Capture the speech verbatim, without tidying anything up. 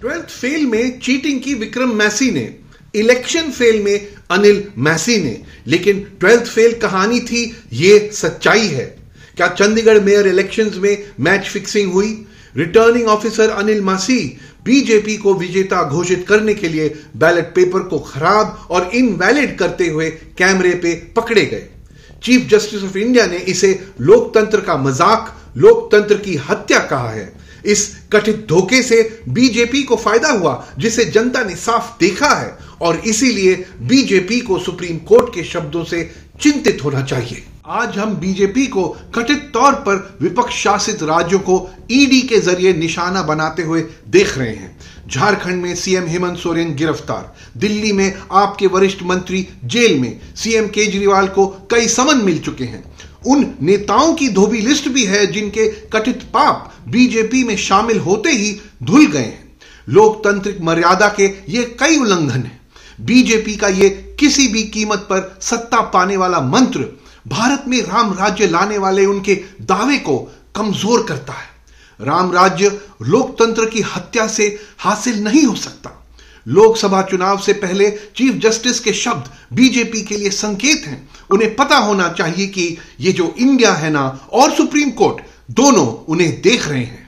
Twelfth fail में cheating की विक्रम मैसी ने, इलेक्शन फेल में अनिल मैसी ने, लेकिन ट्वेल्थ फेल कहानी थी, ये सच्चाई है। क्या चंडीगढ़ मेयर इलेक्शंस में मैच फिक्सिंग हुई? Returning officer Anil Masih BJP को विजेता घोषित करने के लिए बैलेट पेपर को खराब और इनवैलिड करते हुए कैमरे पे पकड़े गए। चीफ जस्टिस ऑफ इंडिया ने इसे लोकतंत्र का मजाक, लोकतंत्र की हत्या कहा है। इस कथित धोखे से बीजेपी को फायदा हुआ, जिसे जनता ने साफ देखा है, और इसीलिए बीजेपी को सुप्रीम कोर्ट के शब्दों से चिंतित होना चाहिए। आज हम बीजेपी को कथित तौर पर विपक्ष शासित राज्यों को ईडी के जरिए निशाना बनाते हुए देख रहे हैं। झारखंड में सीएम हेमंत सोरेन गिरफ्तार, दिल्ली में आपके वरिष्ठ मंत्री जेल में, सीएम केजरीवाल को कई समन मिल चुके हैं। उन नेताओं की धोबी लिस्ट भी है जिनके कथित पाप बीजेपी में शामिल होते ही धुल गए हैं। लोकतांत्रिक मर्यादा के ये कई उल्लंघन हैं। बीजेपी का ये किसी भी कीमत पर सत्ता पाने वाला मंत्र भारत में राम राज्य लाने वाले उनके दावे को कमजोर करता है। राम राज्य लोकतंत्र की हत्या से हासिल नहीं हो सकता। लोकसभा चुनाव से पहले चीफ जस्टिस के शब्द बीजेपी के लिए संकेत हैं। उन्हें पता होना चाहिए कि ये जो इंडिया है ना और सुप्रीम कोर्ट, दोनों उन्हें देख रहे हैं।